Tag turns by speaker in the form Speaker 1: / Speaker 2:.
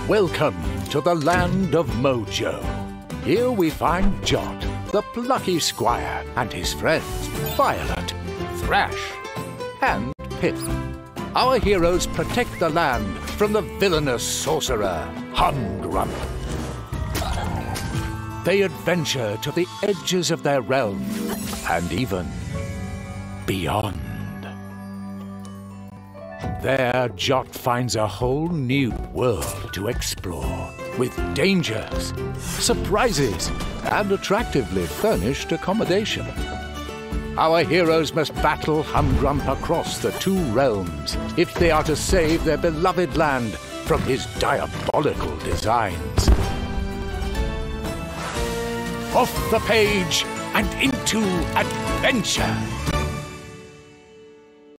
Speaker 1: Welcome to the land of Mojo. Here we find Jot, the Plucky Squire, and his friends Violet, Thrash, and Pip. Our heroes protect the land from the villainous sorcerer, Humgrump. They adventure to the edges of their realm and even beyond. There, Jot finds a whole new world to explore, with dangers, surprises, and attractively furnished accommodation. Our heroes must battle Humgrump across the two realms if they are to save their beloved land from his diabolical designs. Off the page and into adventure!